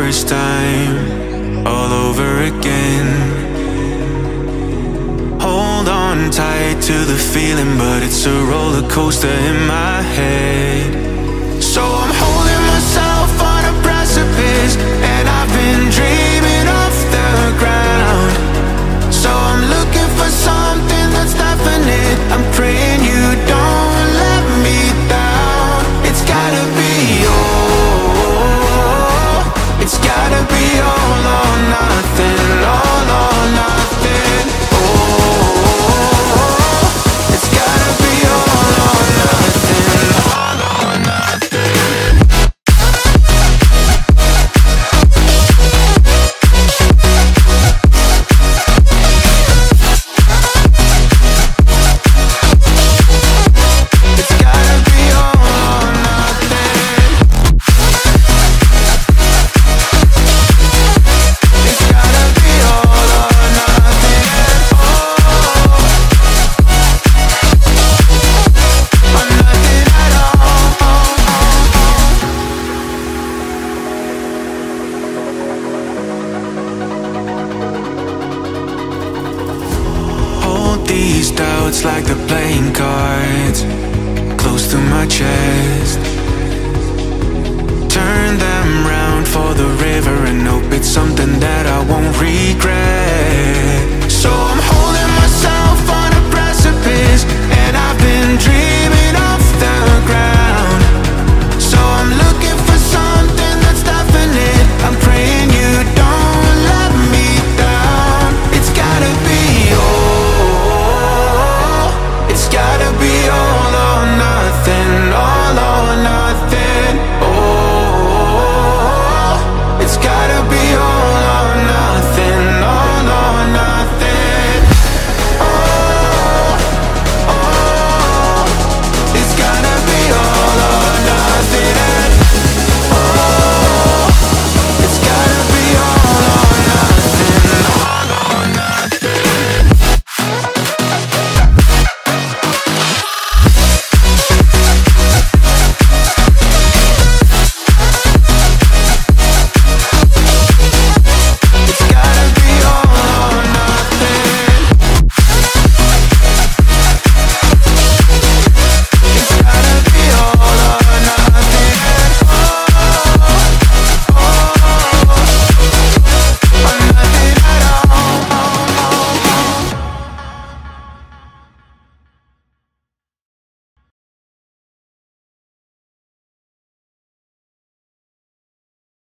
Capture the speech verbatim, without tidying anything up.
first time, all over again. Hold on tight to the feeling, but it's a roller coaster in my head. So I'm holding myself on a precipice, and I've been dreaming off the ground. So I'm looking for something that's definite. I'm praying you don't let me down. It's gotta be all, it's gotta be all or nothing, all or nothing. Oh, it's gotta be all or nothing, all or nothing. These doubts like the playing cards close to my chest. Turn them round for the river and hope it's something that I won't regret.